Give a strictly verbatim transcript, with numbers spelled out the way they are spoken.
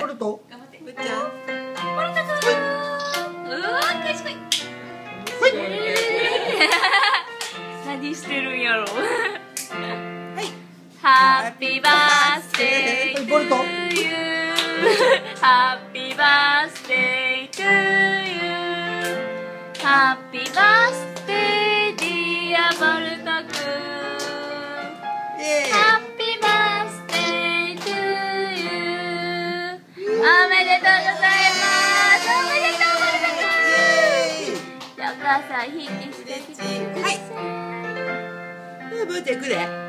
ルト。 頑張って。 ぶっちゃん。 ボルトくん。うわー、賢い。何してるんやろ。 はい。 ハッピーバースデーボルト。 ハッピーバースデートゥーユー。ハッピーバースデーディアボルトくん。 イエーイ。 ハッピーバースデートゥーユー。おめでとうございます。おめでとうボルトくん。じゃあお母さんひいきしてきてください。 はい。ぶっちゃん行くで。